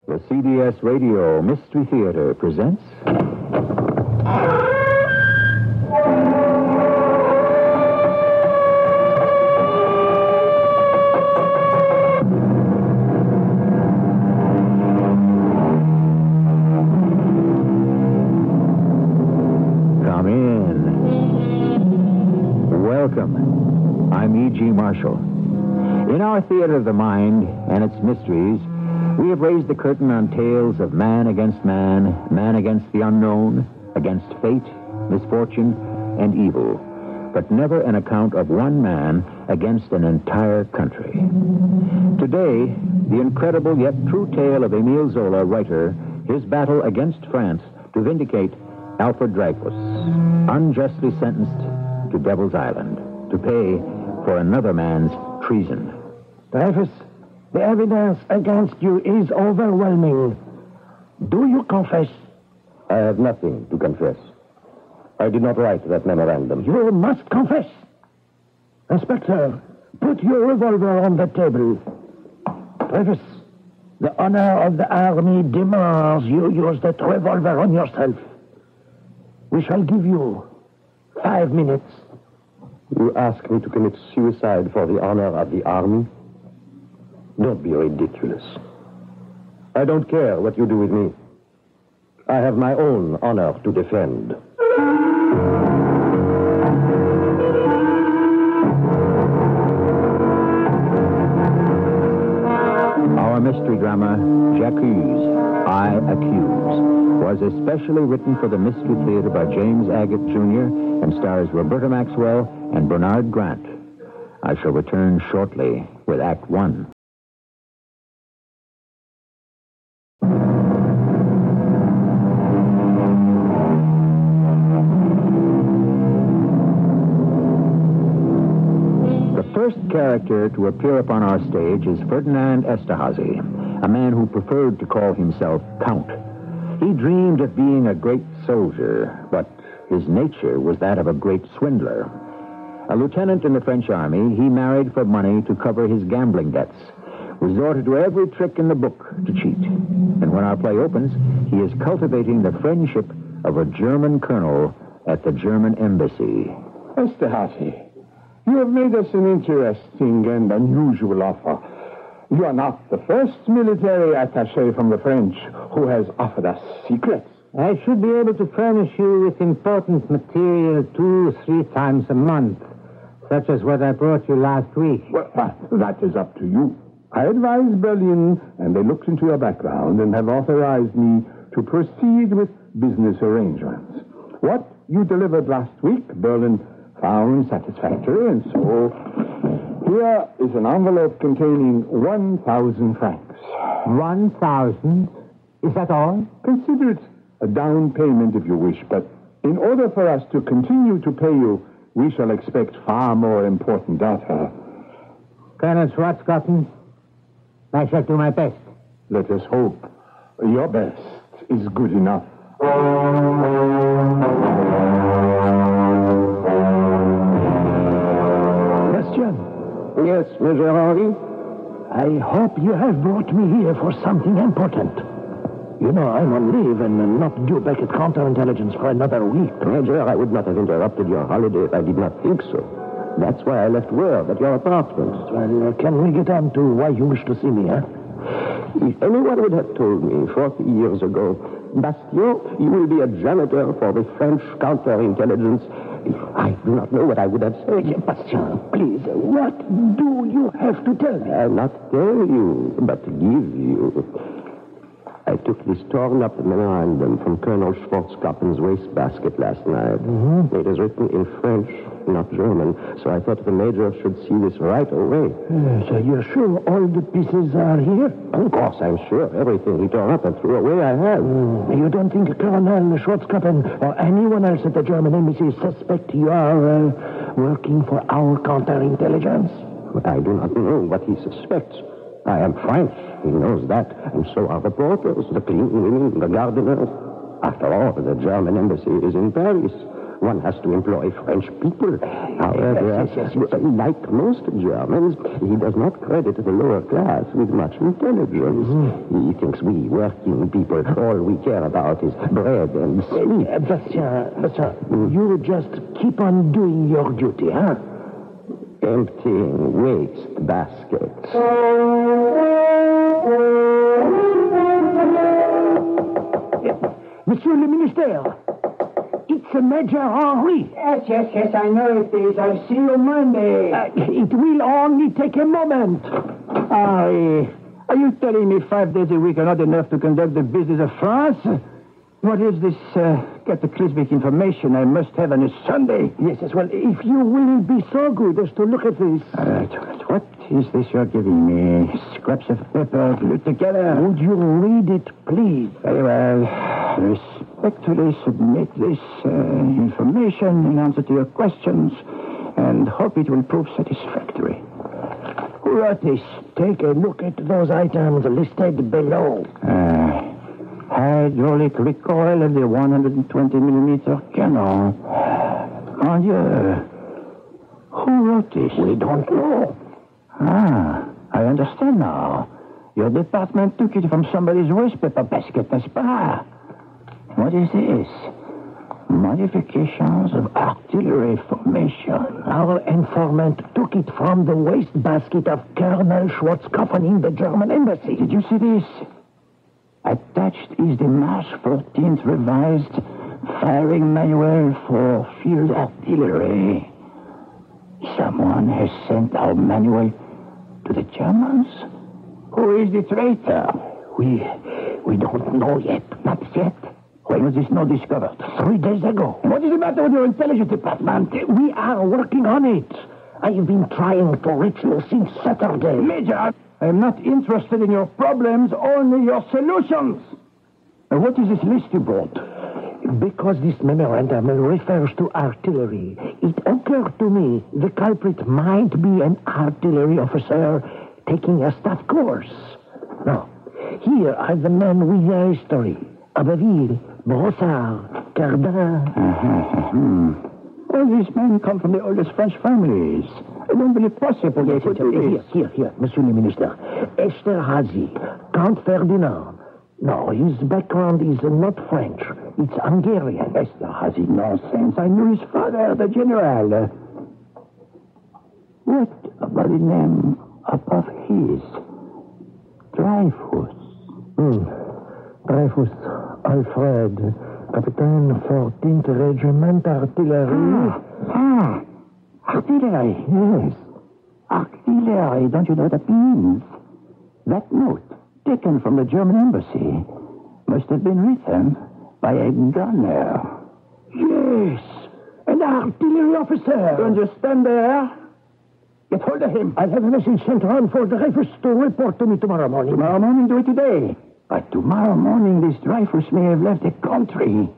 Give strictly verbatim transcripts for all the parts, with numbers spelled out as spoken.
The C B S Radio Mystery Theater presents... Come in. Welcome. I'm E G. Marshall. In our theater of the mind and its mysteries, we have raised the curtain on tales of man against man, man against the unknown, against fate, misfortune, and evil, but never an account of one man against an entire country. Today, the incredible yet true tale of Émile Zola, writer, his battle against France to vindicate Alfred Dreyfus, unjustly sentenced to Devil's Island, to pay for another man's treason. Dreyfus, the evidence against you is overwhelming. Do you confess? I have nothing to confess. I did not write that memorandum. You must confess. Inspector, put your revolver on the table. Dreyfus, the honor of the army demands you use that revolver on yourself. We shall give you five minutes. You ask me to commit suicide for the honor of the army? Don't be ridiculous. I don't care what you do with me. I have my own honor to defend. Our mystery drama, J'accuse, I Accuse, was especially written for the Mystery Theater by James Agate, Junior and stars Roberta Maxwell and Bernard Grant. I shall return shortly with Act One. The first character to appear upon our stage is Ferdinand Esterhazy, a man who preferred to call himself Count. He dreamed of being a great soldier, but his nature was that of a great swindler. A lieutenant in the French army, he married for money to cover his gambling debts, resorted to every trick in the book to cheat. And when our play opens, he is cultivating the friendship of a German colonel at the German embassy. Esterhazy, you have made us an interesting and unusual offer. You are not the first military attaché from the French who has offered us secrets. I should be able to furnish you with important material two or three times a month, such as what I brought you last week. Well, that is up to you. I advised Berlin, and they looked into your background and have authorized me to proceed with business arrangements. What you delivered last week, Berlin found satisfactory, and so here is an envelope containing one thousand francs. One thousand? Is that all? Consider it a down payment if you wish, but in order for us to continue to pay you, we shall expect far more important data. Colonel Schwarzkoppen, I shall do my best. Let us hope your best is good enough. Question? Yes, Major Henri? I hope you have brought me here for something important. You know, I'm on leave and not due back at counterintelligence for another week. Major, I would not have interrupted your holiday if I did not think so. That's why I left word at your apartment. Well, uh, can we get on to why you wish to see me, huh? If anyone would have told me forty years ago, Bastien, you will be a janitor for the French counterintelligence, I do not know what I would have said. Yeah, Bastien, please, what do you have to tell me? I'll not tell you, but give you. I took this torn-up memorandum from Colonel Schwarzkoppen's wastebasket last night. Mm-hmm. It is written in French, not German, so I thought the Major should see this right away. Yes, are you sure all the pieces are here? Of course, I'm sure. Everything he tore up and threw away I have. Mm. You don't think Colonel Schwarzkoppen or anyone else at the German embassy suspect you are uh, working for our counterintelligence? I do not know what he suspects. I am French. He knows that. And so are the porters, the cleaning women, the gardeners. After all, the German embassy is in Paris. One has to employ French people. However, Yes, yes, yes, yes. like most Germans, he does not credit the lower class with much intelligence. Mm-hmm. He thinks we working people, all we care about is bread and sleep. Uh, Bastien, Bastien, you just keep on doing your duty, huh? Emptying waste baskets. Monsieur le Minister, it's a Major Henri. Yes, yes, yes, I know it is. I'll see you Monday. Uh, it will only take a moment. Henri, are you telling me five days a week are not enough to conduct the business of France? What is this uh, cataclysmic information I must have on a Sunday? Yes, yes, well, if you will be so good as to look at this. All right, all right. What is this you're giving me? Scraps of paper glued together? Would you read it, please? Very well. Respectfully submit this uh, information in answer to your questions and hope it will prove satisfactory. Who wrote this? Take a look at those items listed below. Uh, hydraulic recoil of the one hundred twenty millimeter cannon. Mon Dieu. Who wrote this? We don't know. Ah, I understand now. Your department took it from somebody's waste paper basket, n'est-ce pas? What is this? Modifications of artillery formation. Our informant took it from the waste basket of Colonel Schwarzkopf in the German embassy. Did you see this? Attached is the March fourteenth revised firing manual for field artillery. Someone has sent our manual to the Germans? Who is the traitor? We we don't know yet. Not yet. When was this note discovered? Three days ago. What is the matter with your intelligence department? We are working on it. I have been trying to reach you since Saturday. Major, I am not interested in your problems, only your solutions. And what is this list you brought? Because this memorandum refers to artillery, it occurred to me the culprit might be an artillery officer taking a staff course. Now, here are the men with their history. Abbeville, Brossard, Cardin. Uh-huh. Hmm. All these men come from the oldest French families. I don't believe possible they could do Here, this. here, here, Monsieur le Minister. Esterhazy, Count Ferdinand. No, his background is not French. It's Hungarian. Esterhazy, nonsense. I knew his father, the general. What about the name above his? Dreyfus. Hmm. Dreyfus, Alfred, Captain fourteenth Regiment Artillery. Ah, ah, artillery, yes. Artillery, don't you know what that means? That note, taken from the German embassy, must have been written by a gunner. Yes, an artillery officer. Don't you stand there? Get hold of him. I'll have a message sent around for Dreyfus to report to me tomorrow morning. Tomorrow morning, do it today. But tomorrow morning, this Dreyfus may have left the country.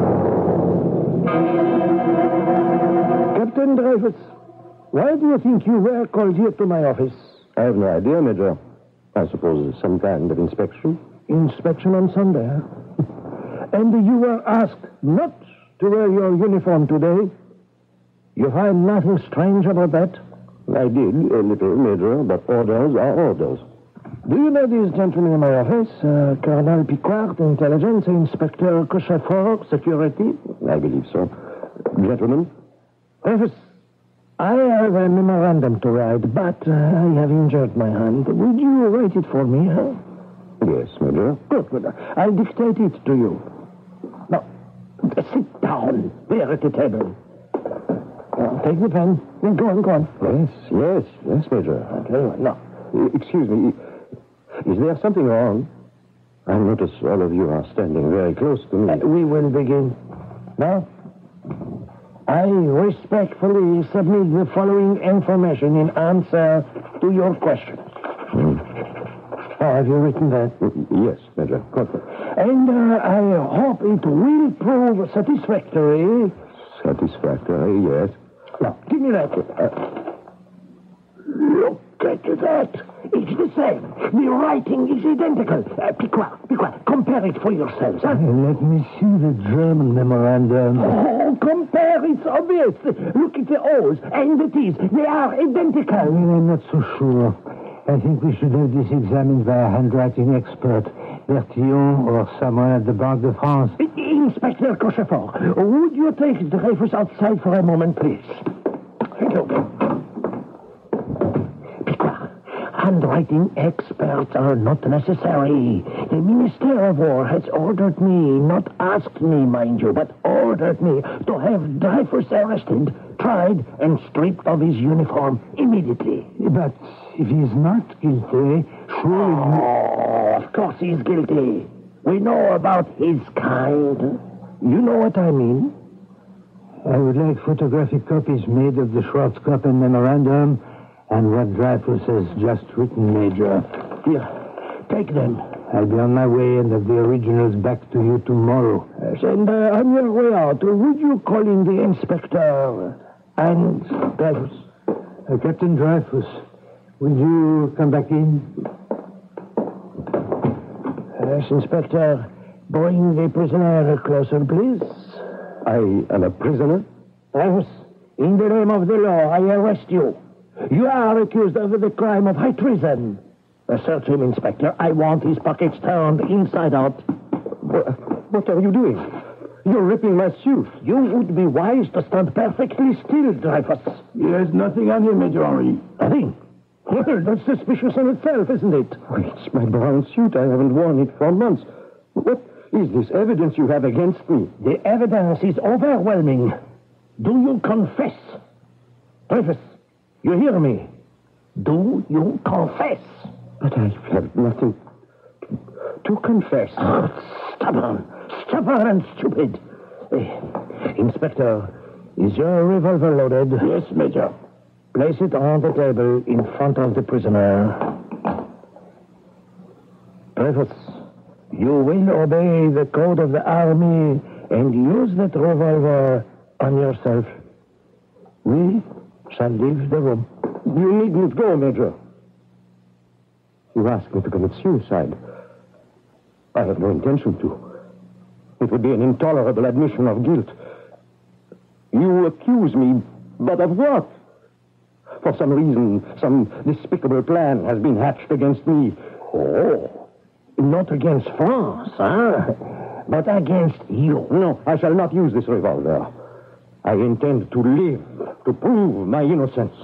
Captain Dreyfus, why do you think you were called here to my office? I have no idea, Major. I suppose some kind of inspection. Inspection on Sunday, huh? And you were asked not to wear your uniform today? You find nothing strange about that? I did, a little, Major, but orders are orders. Do you know these gentlemen in my office? Uh, Colonel Picquart, Intelligence, Inspector Cochafort, Security? I believe so. Gentlemen? Dreyfus, I have a memorandum to write, but uh, I have injured my hand. Would you write it for me, huh? Yes, Major. Good, good. I'll dictate it to you. Now, sit down there at the table. Now, take the pen. Now, go on, go on. Yes, yes, yes, Major. Okay, now. Excuse me. Is there something wrong? I notice all of you are standing very close to me. Uh, we will begin. Now, I respectfully submit the following information in answer to your question. Hmm. Oh, have you written that? Yes, Major. Good. And uh, I hope it will prove satisfactory. Satisfactory, yes. Now, give me that. Uh, look at that. It's the same. The writing is identical. Uh, be quiet, be quiet. Compare it for yourselves. Huh? Let me see the German memorandum. Oh, compare. It's obvious. Look at the O's and the T's. They are identical. I'm not so sure. I think we should have this examined by a handwriting expert. Bertillon or someone at the Banque de France. Inspector Cochefort, would you take Dreyfus outside for a moment, please? Thank you. Be quiet. Handwriting experts are not necessary. The Minister of War has ordered me, not asked me, mind you, but ordered me to have Dreyfus arrested, tried, and stripped of his uniform immediately. But if he's not guilty, surely... Oh, of course he's guilty. We know about his kind. You know what I mean? I would like photographic copies made of the Schwarzkopf memorandum and what Dreyfus has just written, Major. Here, take them. I'll be on my way and have the originals back to you tomorrow. Yes, and uh, on your way out, would you call in the inspector and Dreyfus? Uh, Captain Dreyfus, will you come back in? Yes, Inspector. Bring the prisoner closer, please. I am a prisoner? Dreyfus, in the name of the law, I arrest you. You are accused of the crime of high treason. Uh, search him, Inspector. I want his pockets turned inside out. What, what are you doing? You're ripping my suit. You would be wise to stand perfectly still, Dreyfus. There's nothing on him, Major Henri. Nothing? Well, that's suspicious in itself, isn't it? Oh, it's my brown suit. I haven't worn it for months. What is this evidence you have against me? The evidence is overwhelming. Do you confess? Dreyfus, you hear me? Do you confess? But I have nothing to, to confess. Oh, stubborn. Stubborn and stupid. Uh, Inspector, is your revolver loaded? Yes, Major. Place it on the table in front of the prisoner. Dreyfus, you will obey the code of the army and use that revolver on yourself. We shall leave the room. You needn't go, Major. You asked me to commit suicide. I have no intention to. It would be an intolerable admission of guilt. You accuse me, but of what? For some reason, some despicable plan has been hatched against me. Oh, not against France, huh? But against you. No, I shall not use this revolver. I intend to live, to prove my innocence.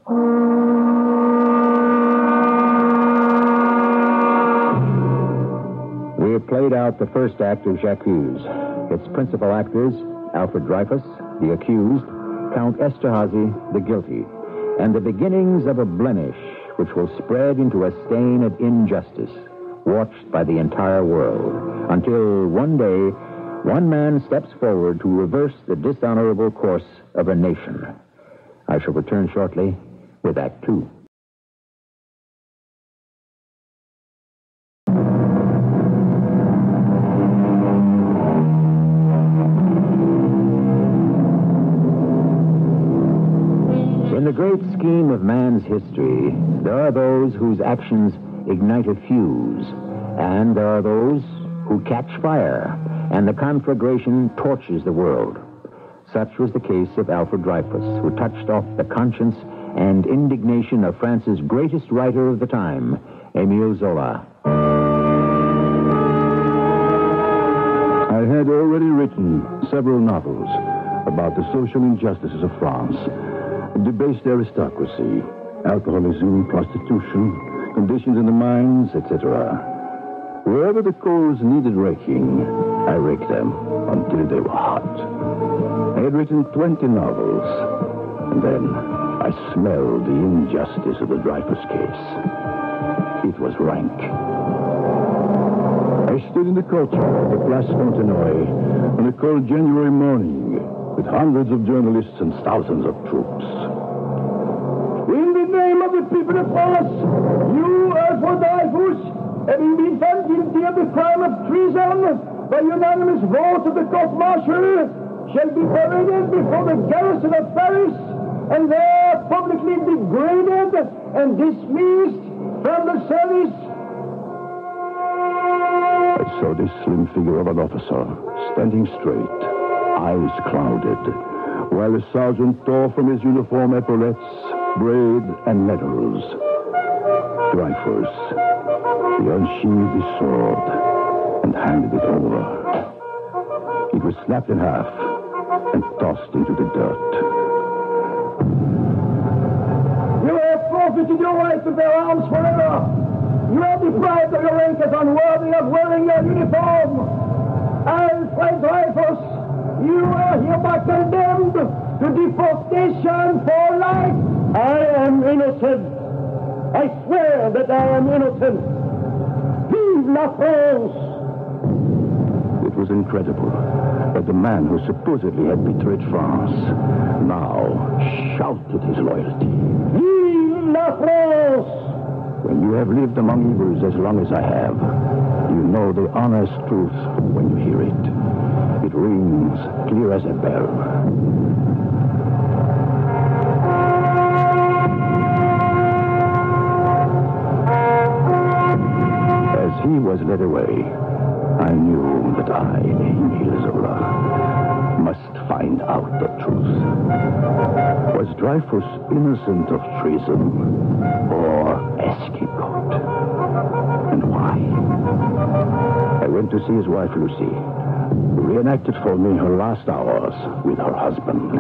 We have played out the first act of J'accuse. Its principal actors, Alfred Dreyfus, the accused, Count Esterhazy, the guilty, and the beginnings of a blemish which will spread into a stain of injustice, watched by the entire world, until one day, one man steps forward to reverse the dishonorable course of a nation. I shall return shortly with Act Two. In the great scheme of man's history, there are those whose actions ignite a fuse, and there are those who catch fire, and the conflagration torches the world. Such was the case of Alfred Dreyfus, who touched off the conscience and indignation of France's greatest writer of the time, Émile Zola. I had already written several novels about the social injustices of France. Debased aristocracy, alcoholism, prostitution, conditions in the mines, et cetera. Wherever the coals needed raking, I raked them until they were hot. I had written twenty novels, and then I smelled the injustice of the Dreyfus case. It was rank. I stood in the courtyard of the Place Fontenoy on a cold January morning with hundreds of journalists and thousands of troops. In the name of the people of France, you, Alfred Dreyfus, having been found guilty of the crime of treason by unanimous vote of the court-martial, shall be paraded before the garrison of Paris and there publicly degraded and dismissed from the service. I saw the slim figure of an officer, standing straight, eyes clouded, while the sergeant tore from his uniform epaulettes, braid, and medals. Dreyfus, he unsheathed his sword and handed it over. It was snapped in half and tossed into the dirt. You have forfeited your right to bear arms forever. You are deprived of your rank as unworthy of wearing your uniform. Alfred Dreyfus, you are hereby condemned to deportation for life. I am innocent. I swear that I am innocent. Vive la France! It was incredible that the man who supposedly had betrayed France now shouted his loyalty. Vive la France! When you have lived among evils as long as I have, you know the honest truth when you hear it. It rings clear as a bell. As he was led away, I knew that I, Emile Zola, must find out the truth. Was Dreyfus innocent of treason or a scapegoat? And why? I went to see his wife, Lucy, who reenacted for me her last hours with her husband.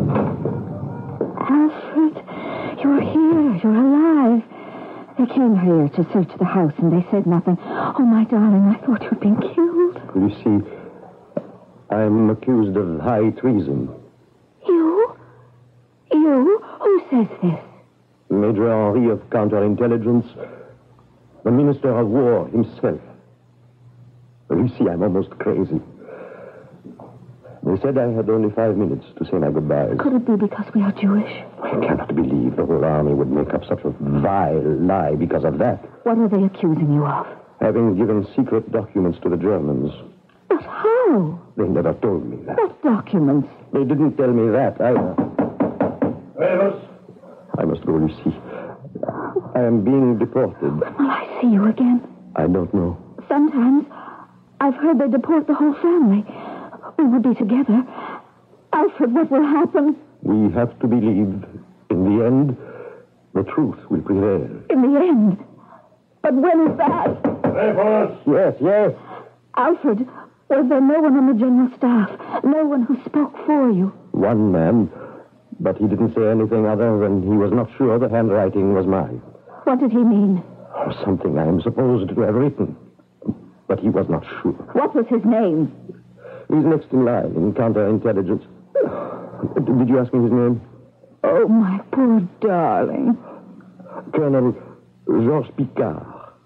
Alfred, you're here. You're alive. They came here to search the house, and they said nothing. Oh, my darling, I thought you'd been killed. Lucy, I'm accused of high treason. You? You? Who says this? Major Henri of Counterintelligence, the Minister of War himself. Lucy, I'm almost crazy. They said I had only five minutes to say my goodbyes. Could it be because we are Jewish? I cannot believe the whole army would make up such a vile lie because of that. What are they accusing you of? Having given secret documents to the Germans. But how? They never told me that. What documents? They didn't tell me that either. Dreyfus? I must go, Lucy. I am being deported. When will I see you again? I don't know. Sometimes I've heard they deport the whole family. We will be together. Alfred, what will happen? We have to believe, in the end, the truth will prevail. In the end? But when is that? Dreyfus! Yes, yes. Alfred, was there no one on the general staff? No one who spoke for you? One man, but he didn't say anything other than he was not sure the handwriting was mine. What did he mean? Something I am supposed to have written. But he was not sure. What was his name? He's next in line in counterintelligence. Did you ask me his name? Oh, my poor darling. Colonel Georges Picard.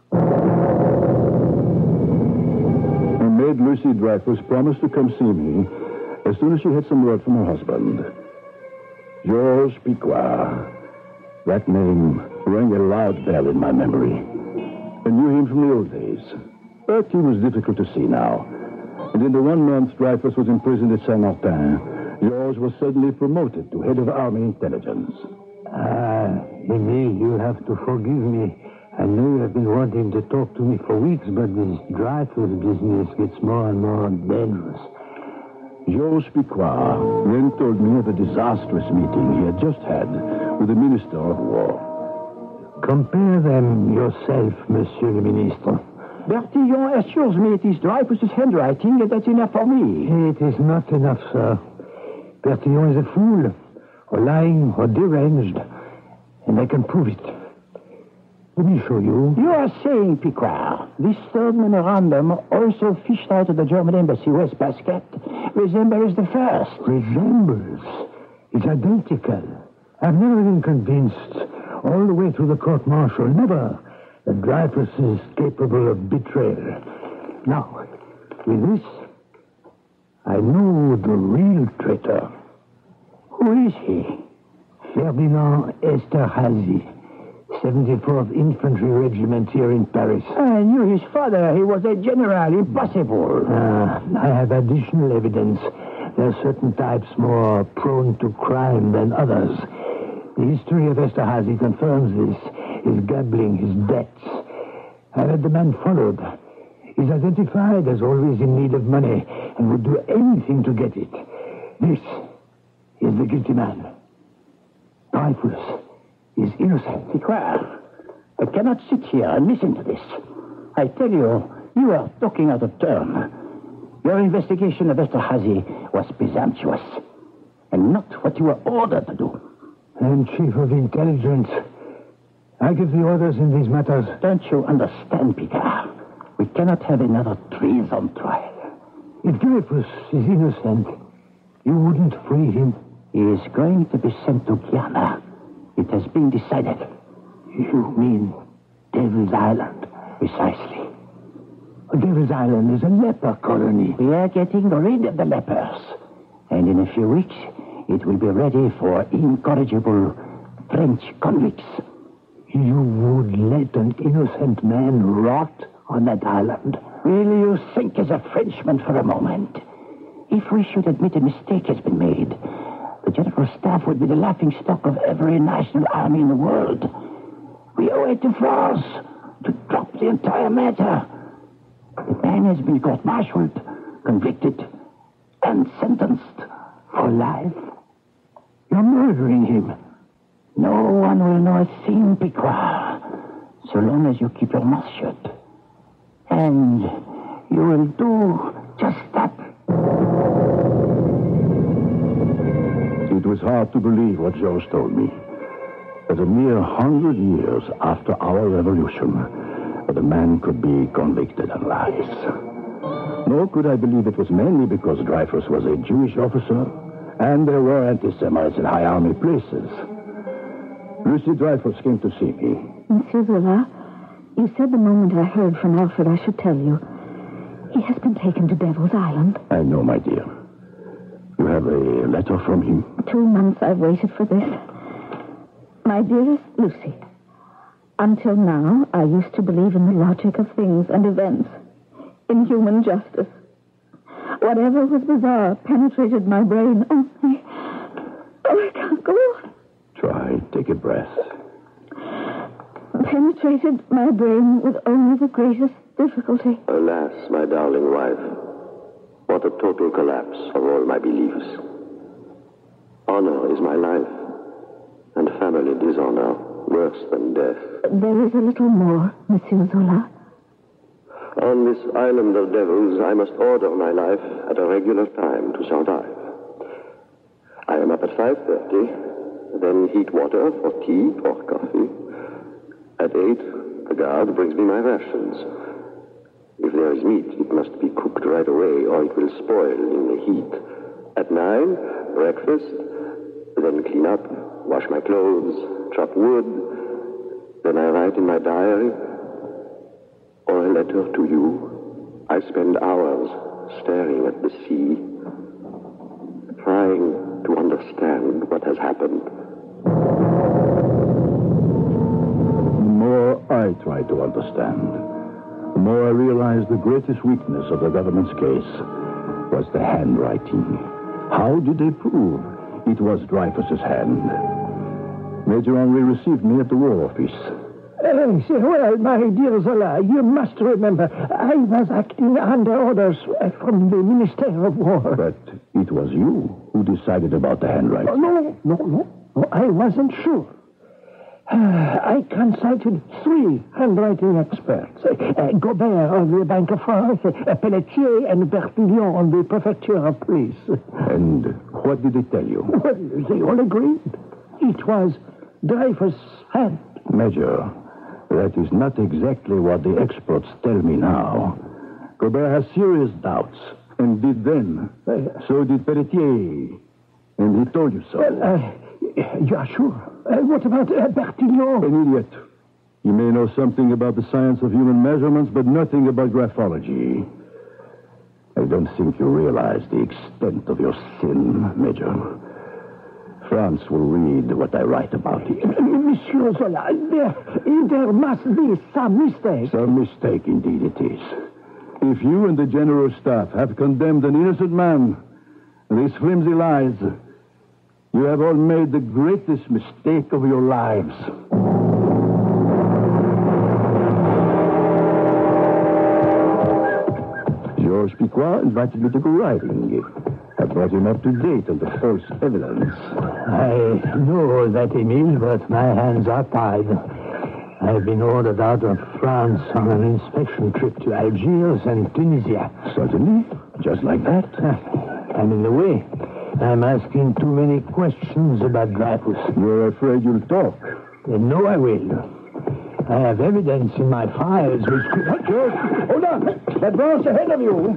My maid Lucy Dreyfus promised to come see me as soon as she had some word from her husband. Georges Picard. That name rang a loud bell in my memory. I knew him from the old days, but he was difficult to see now. And in the one month Dreyfus was imprisoned at Saint-Martin, Georges was suddenly promoted to head of Army Intelligence. Ah, Emile, you'll have to forgive me. I know you have been wanting to talk to me for weeks, but this Dreyfus business gets more and more dangerous. Georges Picard then told me of a disastrous meeting he had just had with the Minister of War. Compare them yourself, Monsieur le Ministre. Bertillon assures me it is Dreyfus's handwriting, and that's enough for me. It is not enough, sir. Bertillon is a fool, or lying, or deranged, and I can prove it. Let me show you. You are saying, Picard, this third memorandum, also fished out of the German embassy West Basket, resembles the first. Resembles? It's identical. I've never been convinced, all the way through the court-martial, never, that Dreyfus is capable of betrayal. Now, with this, I know the real traitor. Who is he? Ferdinand Esterhazy, seventy-fourth Infantry Regiment here in Paris. I knew his father. He was a general. Impossible. Uh, I have additional evidence. There are certain types more prone to crime than others. The history of Esterhazy confirms this. his gambling, his debts. I had the man followed. He's identified as always in need of money and would do anything to get it. This is the guilty man. Dreyfus is innocent. Picard, I cannot sit here and listen to this. I tell you, you are talking out of turn. Your investigation of Esterhazy was presumptuous, and not what you were ordered to do. I'm chief of intelligence. I give the orders in these matters. Don't you understand, Picard? We cannot have another treason trial. If Dreyfus is innocent, you wouldn't free him. He is going to be sent to Guyana. It has been decided. You mean Devil's Island? Precisely. Devil's Island is a leper colony. We are getting rid of the lepers. And in a few weeks, it will be ready for incorrigible French convicts. You would let an innocent man rot on that island? Really, you think as a Frenchman for a moment? If we should admit a mistake has been made, the General Staff would be the laughingstock of every national army in the world. We owe it to France to drop the entire matter. The man has been court-martialed, convicted, and sentenced for life. You're murdering him. No one will know a thing, Picard, so long as you keep your mouth shut. And you will do just that. It was hard to believe what George told me. That a mere hundred years after our revolution, the man could be convicted of lies. Nor could I believe it was mainly because Dreyfus was a Jewish officer, and there were anti-Semites in high army places. Lucy Dreyfus came to see me. Monsieur Zola, you said the moment I heard from Alfred I should tell you. He has been taken to Devil's Island. I know, my dear. You have a letter from him? Two months I've waited for this. My dearest Lucy, until now I used to believe in the logic of things and events, in human justice. Whatever was bizarre penetrated my brain. Oh, I, oh, I can't go on. Try, take a breath. Penetrated my brain with only the greatest difficulty. Alas, my darling wife, what a total collapse of all my beliefs. Honor is my life, and family dishonor worse than death. There is a little more, Monsieur Zola. On this island of devils, I must order my life at a regular time to survive. I am up at five thirty, then heat water for tea or coffee. At eight, the guard brings me my rations. If there is meat, it must be cooked right away, or it will spoil in the heat. At nine, breakfast, then clean up, wash my clothes, chop wood. Then I write in my diary, or a letter to you. I spend hours staring at the sea, trying to understand what has happened. The more I try to understand, the more I realize the greatest weakness of the government's case was the handwriting. How did they prove it was Dreyfus's hand? Major Henry received me at the War Office. Uh, say, well, my dear Zola, you must remember, I was acting under orders from the Minister of War. But it was you who decided about the handwriting. Oh, no, no, no, no, I wasn't sure. Uh, I consulted three handwriting experts. Uh, Gobert of the Bank of France, uh, Pelletier, and Bertillon on the Prefecture of Police. And what did they tell you? Well, they all agreed. It was Dreyfus' hand. Major, that is not exactly what the experts tell me now. Gobert has serious doubts, and did then. Uh, so did Pelletier. And he told you so. Well, uh, you are sure? Uh, what about uh, Bertillon? An idiot. He may know something about the science of human measurements, but nothing about graphology. I don't think you realize the extent of your sin, Major. France will read what I write about it. Monsieur Zola, there, there must be some mistake. Some mistake, indeed it is. If you and the General Staff have condemned an innocent man, these flimsy lies, you have all made the greatest mistake of your lives. Georges Piquois invited me to go riding. I brought him up to date on the false evidence. I know that, Emile, but my hands are tied. I've been ordered out of France on an inspection trip to Algiers and Tunisia. Certainly. Just like that. I'm in the way. I'm asking too many questions about Dreyfus. You're afraid you'll talk. And no, I will. I have evidence in my files which could... George, hold on. That branch ahead of you.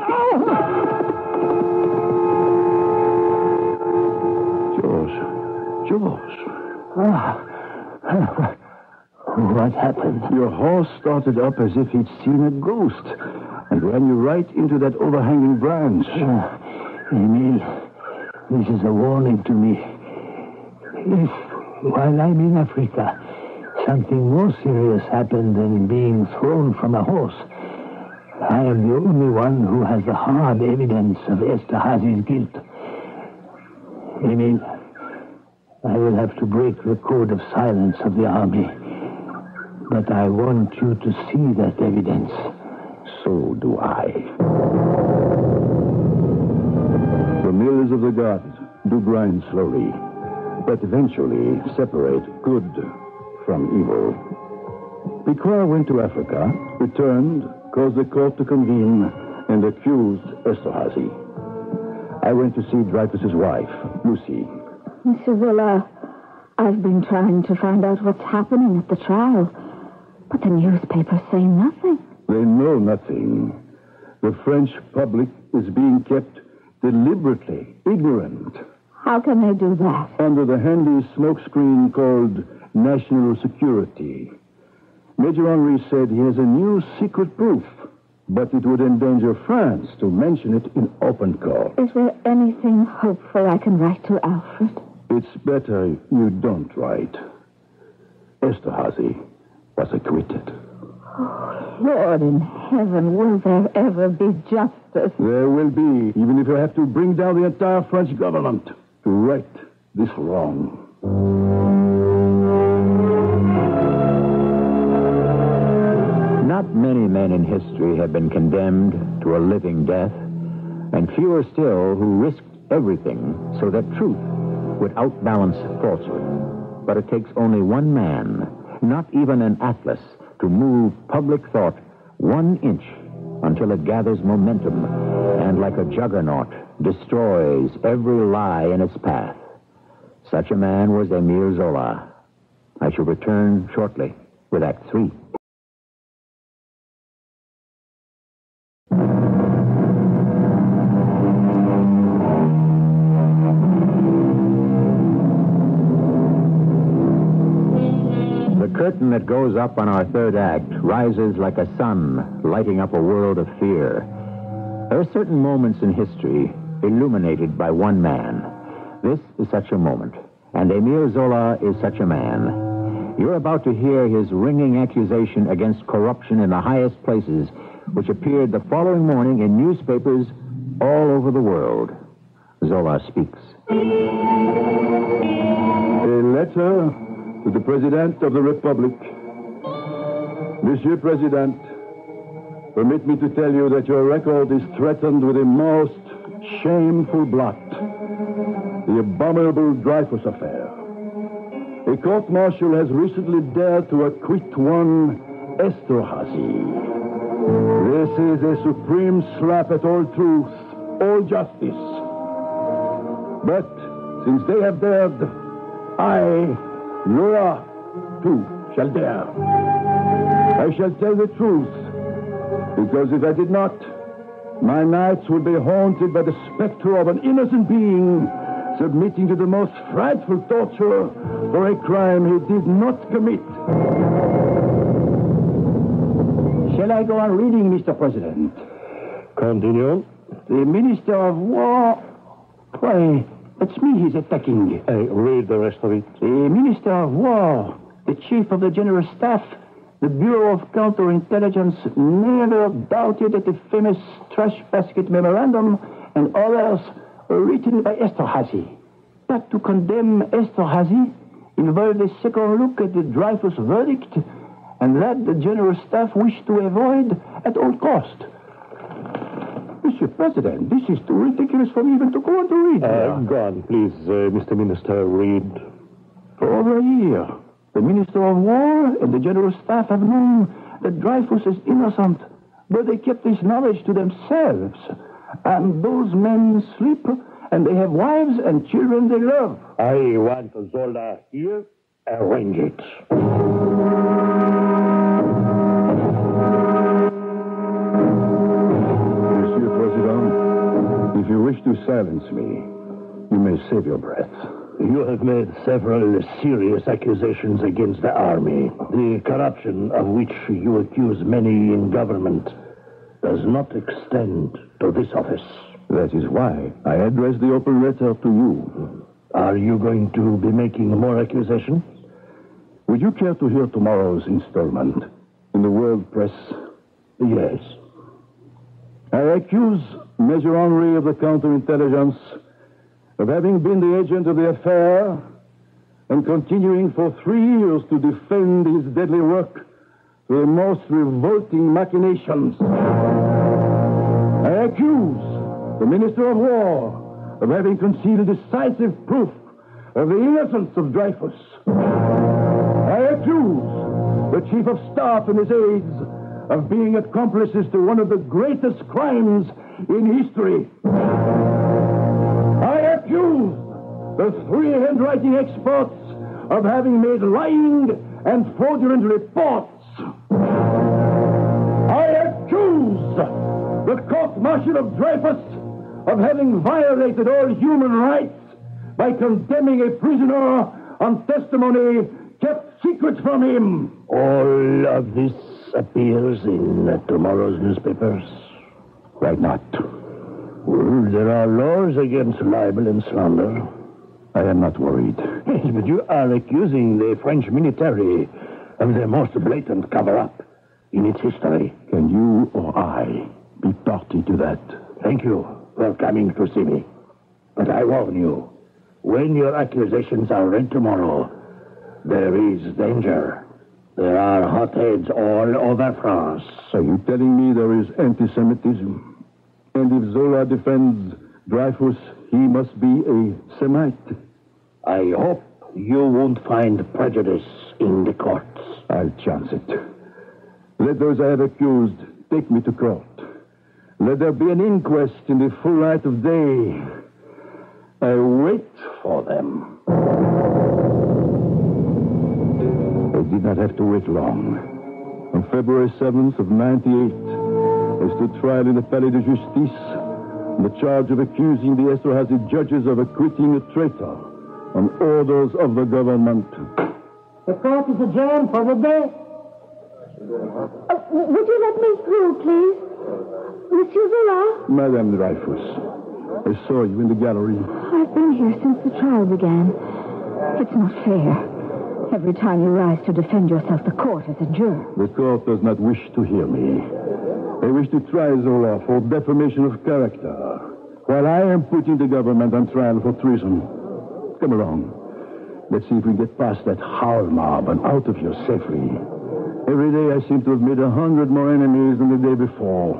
George. George. Ah. What happened? Your horse started up as if he'd seen a ghost and ran you right into that overhanging branch. Uh, Emile, this is a warning to me. If, while I'm in Africa, something more serious happened than being thrown from a horse, I am the only one who has the hard evidence of Esterhazy's guilt. Emile, I will have to break the code of silence of the army. But I want you to see that evidence. So do I. The mills of the gods do grind slowly, but eventually separate good from evil. Piquois went to Africa, returned, caused the court to convene, and accused Esterhazy. I went to see Dreyfus's wife, Lucy. Monsieur Zola, I've been trying to find out what's happening at the trial. But the newspapers say nothing. They know nothing. The French public is being kept deliberately ignorant. How can they do that? Under the handy smokescreen called national security. Major Henry said he has a new secret proof, but it would endanger France to mention it in open court. Is there anything hopeful I can write to Alfred? It's better you don't write. Esterhazy was acquitted. Oh, Lord in heaven, will there ever be justice? There will be, even if you have to bring down the entire French government to right this wrong. Not many men in history have been condemned to a living death, and fewer still who risked everything so that truth would outbalance falsehood. But it takes only one man, not even an atlas, to move public thought one inch until it gathers momentum and, like a juggernaut, destroys every lie in its path. Such a man was Émile Zola. I shall return shortly with Act Three. The curtain that goes up on our third act rises like a sun lighting up a world of fear. There are certain moments in history illuminated by one man. This is such a moment, and Émile Zola is such a man. You're about to hear his ringing accusation against corruption in the highest places, which appeared the following morning in newspapers all over the world. Zola speaks. A letter to the President of the Republic. Monsieur President, permit me to tell you that your record is threatened with a most shameful blot. The abominable Dreyfus affair. A court-martial has recently dared to acquit one Esterhazy. This is a supreme slap at all truth, all justice. But since they have dared, I, Laura, too, shall dare. I shall tell the truth, because if I did not, my nights would be haunted by the specter of an innocent being submitting to the most frightful torture for a crime he did not commit. Shall I go on reading, Mister President? Continue. The Minister of War... Why, it's me he's attacking. Hey, read the rest of it. The Minister of War, the Chief of the General Staff, the Bureau of Counterintelligence never doubted that the famous trash basket memorandum and others were written by Esterhazy. But to condemn Esterhazy involved a second look at the Dreyfus verdict, and that the General Staff wished to avoid at all cost. Monsieur President, this is too ridiculous for me even to go on to read. Uh, go on, please, uh, Mister Minister, read. For over a year, the Minister of War and the General Staff have known that Dreyfus is innocent, but they kept this knowledge to themselves. And those men sleep, and they have wives and children they love. I want Zola here. Arrange it. Monsieur President, if you wish to silence me, you may save your breath. You have made several serious accusations against the army. The corruption of which you accuse many in government does not extend to this office. That is why I addressed the open letter to you. Are you going to be making more accusations? Would you care to hear tomorrow's installment in the world press? Yes. I accuse Major Henry of the counterintelligence of having been the agent of the affair and continuing for three years to defend his deadly work through the most revolting machinations. I accuse the Minister of War of having concealed decisive proof of the innocence of Dreyfus. I accuse the Chief of Staff and his aides of being accomplices to one of the greatest crimes in history. I accuse the three handwriting experts of having made lying and fraudulent reports. I accuse the court-martial of Dreyfus of having violated all human rights by condemning a prisoner on testimony kept secret from him. All of this appears in uh, tomorrow's newspapers. Why not? Well, there are laws against libel and slander. I am not worried. Yes, but you are accusing the French military of the most blatant cover-up in its history. Can you or I be party to that? Thank you for coming to see me. But I warn you, when your accusations are read tomorrow, there is danger. There are hotheads all over France. Are you telling me there is anti-Semitism? And if Zola defends Dreyfus, he must be a Semite? I hope you won't find prejudice in the courts. I'll chance it. Let those I have accused take me to court. Let there be an inquest in the full light of day. I wait for them. I did not have to wait long. On February seventh of ninety-eight, I stood trial in the Palais de Justice on the charge of accusing the Esterhazy judges of acquitting a traitor on orders of the government. The court is adjourned for the day. Uh, would you let me through, please? Monsieur Zola? Madame Dreyfus, I saw you in the gallery. I've been here since the trial began. It's not fair. Every time you rise to defend yourself, the court is adjourned. The court does not wish to hear me. They wish to try Zola for defamation of character, while I am putting the government on trial for treason. Come along. Let's see if we get past that howl mob and out of here safely. Every day I seem to have made a hundred more enemies than the day before.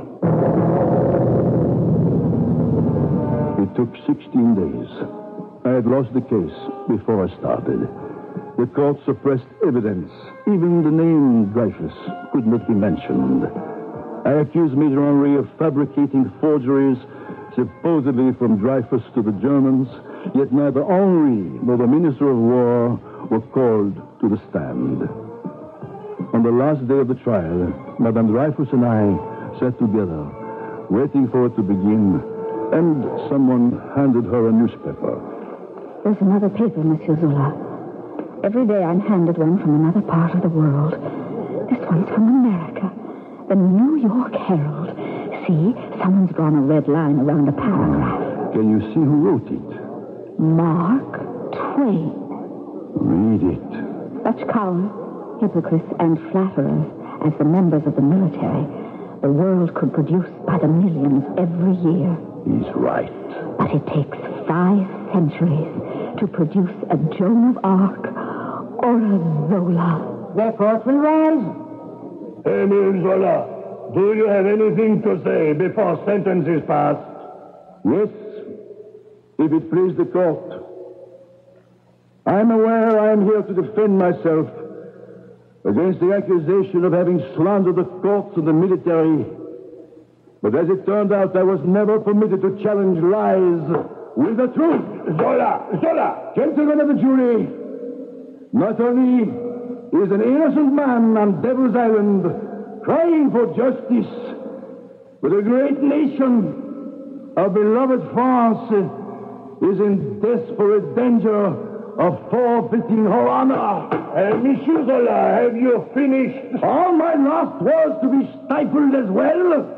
It took sixteen days. I had lost the case before I started. The court suppressed evidence. Even the name Dreyfus could not be mentioned. I accused Major Henry of fabricating forgeries, supposedly from Dreyfus to the Germans, yet neither Henry nor the Minister of War were called to the stand. On the last day of the trial, Madame Dreyfus and I sat together, waiting for it to begin, and someone handed her a newspaper. There's another paper, Monsieur Zola. Every day I'm handed one from another part of the world. This one's from America. The New York Herald. See, someone's drawn a red line around a paragraph. Can you see who wrote it? Mark Twain. Read it. Such cowards, hypocrites, and flatterers as the members of the military the world could produce by the millions every year. He's right. But it takes five centuries to produce a Joan of Arc or a Zola. The court will rise. Emile Zola, do you have anything to say before sentence is passed? Yes, if it please the court. I am aware I am here to defend myself against the accusation of having slandered the courts and the military. But as it turned out, I was never permitted to challenge lies with the truth. Zola! Zola! Gentlemen of the jury, not only is an innocent man on Devil's Island crying for justice, but a great nation, our beloved France, is in desperate danger of forfeiting her honor. Uh, Monsieur Zola, have you finished? All my last words to be stifled as well?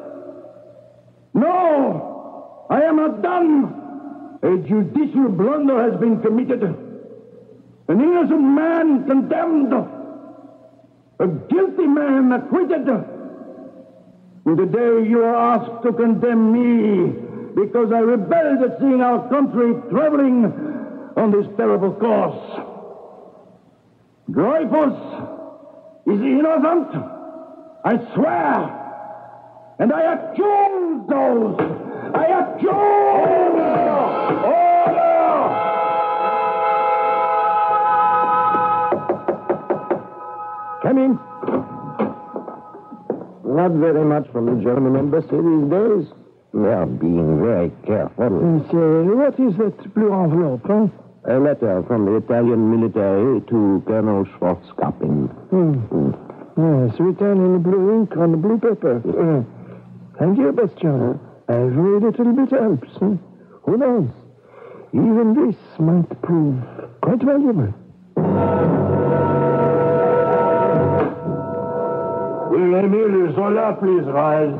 No, I am not done. A judicial blunder has been committed. An innocent man condemned. A guilty man acquitted. And today you are asked to condemn me because I rebelled at seeing our country traveling on this terrible course. Dreyfus is innocent. I swear. And I accuse those. I accuse. Order! Order! Come in. Not very much from the German embassy these days. They are being very careful. Monsieur, what is that blue envelope, huh? A letter from the Italian military to Colonel Schwarzkapping. Hmm. Hmm. Yes, written in blue ink on blue paper. Uh, thank you, Bastian. Every little bit helps. Huh? Who knows? Even this might prove quite valuable. Will Emile Zola please rise?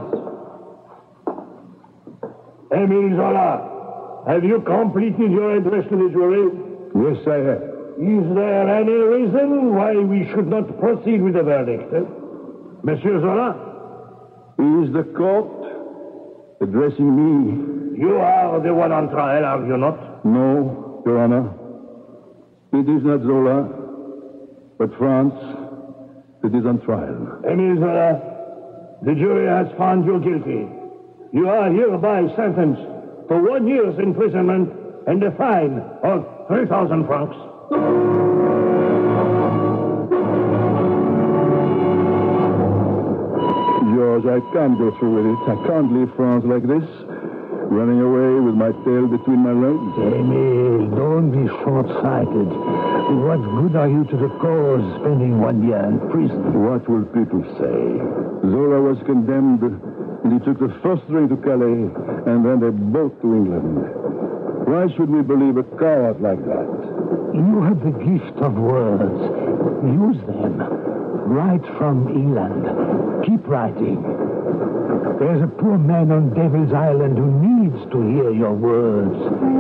Emile Zola, have you completed your address to the jury? Yes, I have. Is there any reason why we should not proceed with the verdict? Eh? Monsieur Zola? Is the court addressing me? You are the one on trial, are you not? No, Your Honor. It is not Zola, but France that is on trial. Emile Zola, the jury has found you guilty. You are hereby sentenced to one year's imprisonment and a fine of three thousand francs. George, I can't go through with it. I can't leave France like this, running away with my tail between my legs. Emile, don't be short-sighted. What good are you to the cause spending one year in prison? What will people say? Zola was condemned, and he took the first train to Calais, and then they both to England. Why should we believe a coward like that? You have the gift of words. Use them. Write from England. Keep writing. There's a poor man on Devil's Island who needs to hear your words.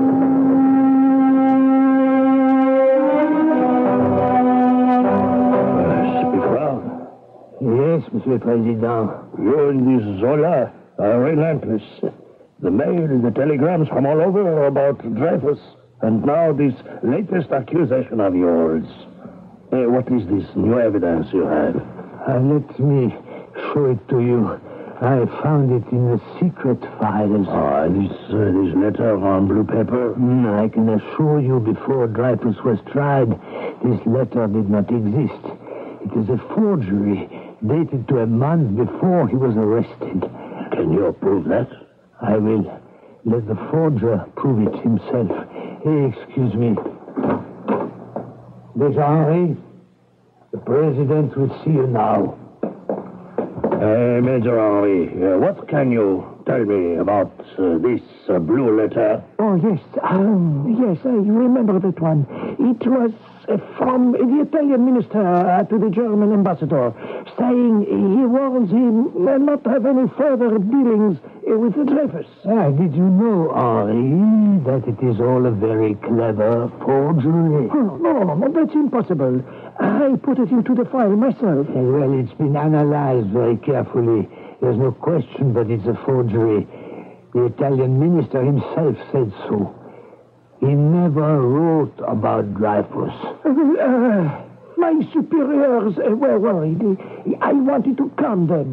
Yes, Monsieur President. You and this Zola are relentless. The mail, the telegrams from all over about Dreyfus, and now this latest accusation of yours. Uh, what is this new evidence you have? Uh, let me show it to you. I found it in the secret files. Ah, this, uh, this letter on blue paper? Mm, I can assure you before Dreyfus was tried, this letter did not exist. It is a forgery dated to a month before he was arrested. Can you prove that? I will. Let the forger prove it himself. Hey, excuse me. Major Henry, the president will see you now. Uh, Major Henry, uh, what can you tell me about uh, this uh, blue letter? Oh, yes. Um, yes, I remember that one. It was uh, from the Italian minister uh, to the German ambassador, saying he warns him uh, not to have any further dealings uh, with the Dreyfus. Ah, did you know, Henri, that it is all a very clever forgery? Oh, no, no, that's impossible. I put it into the file myself. Uh, well, it's been analyzed very carefully. There's no question that it's a forgery. The Italian minister himself said so. He never wrote about Dreyfus. Uh, uh, my superiors uh, were worried. I wanted to calm them.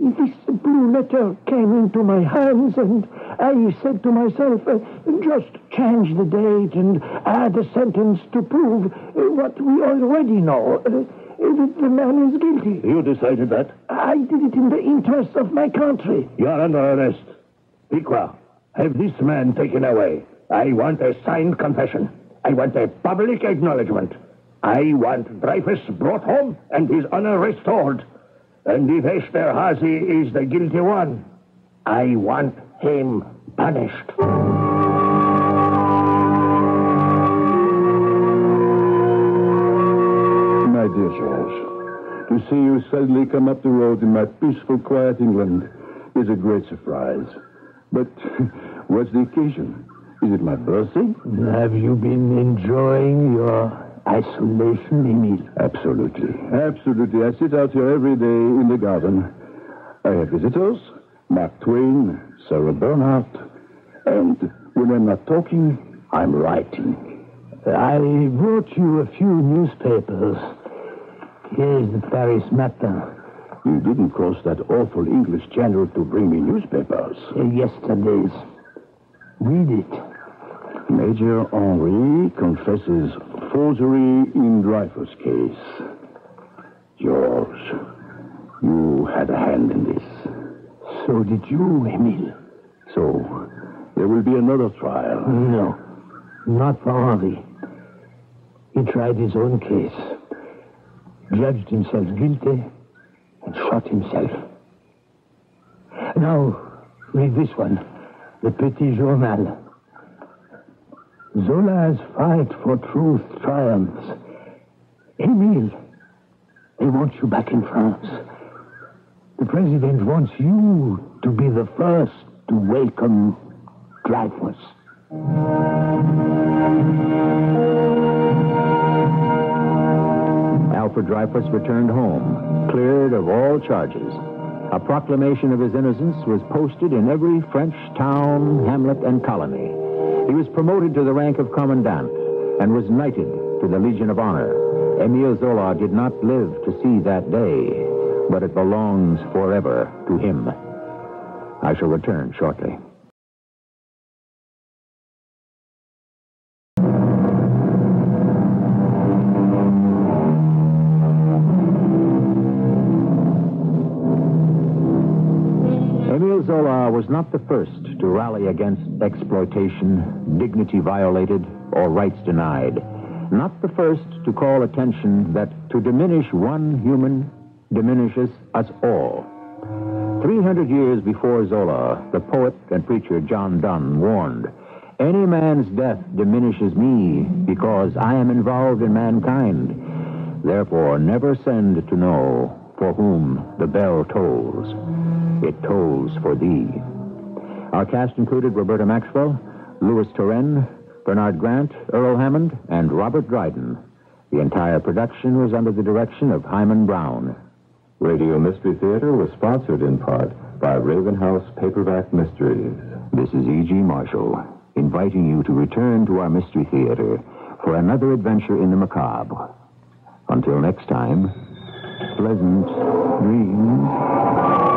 this blue letter came into my hands, and I said to myself, uh, just change the date and add a sentence to prove uh, what we already know, uh, that the man is guilty. You decided that? I did it in the interest of my country. You are under arrest. Piqua, have this man taken away. I want a signed confession. I want a public acknowledgement. I want Dreyfus brought home and his honor restored. And if Esterhazy is the guilty one, I want him punished. My dear George, to see you suddenly come up the road in my peaceful, quiet England is a great surprise. But what's the occasion? Is it my birthday? Have you been enjoying your isolation, Emile? Absolutely. Absolutely. I sit out here every day in the garden. I have visitors, Mark Twain, Sarah Bernhardt, and when I'm not talking, I'm writing. I brought you a few newspapers. Here's the Paris Matin. You didn't cross that awful English channel to bring me newspapers. Uh, yesterday's. Read it. Major Henri confesses forgery in Dreyfus case. George, you had a hand in this. So did you, Emile. So, there will be another trial. No, not for Henri. He tried his own case, judged himself guilty, and shot himself. Now, read this one, the Petit Journal. Zola's fight for truth triumphs. Emile, they want you back in France. The president wants you to be the first to welcome Dreyfus. Alfred Dreyfus returned home, cleared of all charges. A proclamation of his innocence was posted in every French town, hamlet, and colony. He was promoted to the rank of commandant and was knighted to the Legion of Honor. Émile Zola did not live to see that day, but it belongs forever to him. I shall return shortly. Émile Zola was not the first to rally against exploitation, dignity violated, or rights denied. Not the first to call attention that to diminish one human diminishes us all. Three hundred years before Zola, the poet and preacher John Donne warned, "Any man's death diminishes me because I am involved in mankind. Therefore, never send to know for whom the bell tolls. It tolls for thee." Our cast included Roberta Maxwell, Louis Turenne, Bernard Grant, Earl Hammond, and Robert Dryden. The entire production was under the direction of Hyman Brown. Radio Mystery Theater was sponsored in part by Raven House Paperback Mysteries. This is E G. Marshall, inviting you to return to our Mystery Theater for another adventure in the macabre. Until next time, pleasant dreams.